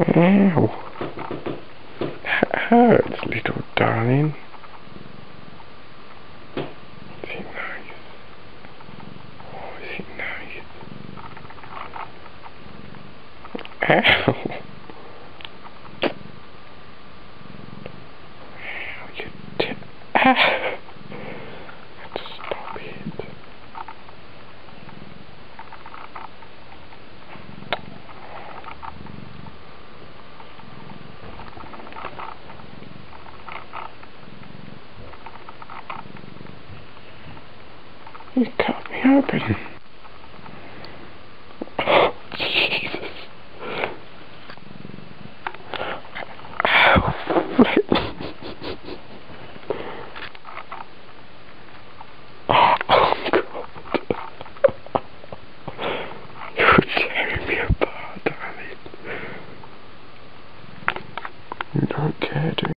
Ow. That hurts, little darling. Is it nice? Oh, is it nice? Ow. Ow, you ow. Just stop it. You cut me open. Oh, Jesus. Ow, flip. Oh, God. You're tearing me apart, darling. You don't care, do you?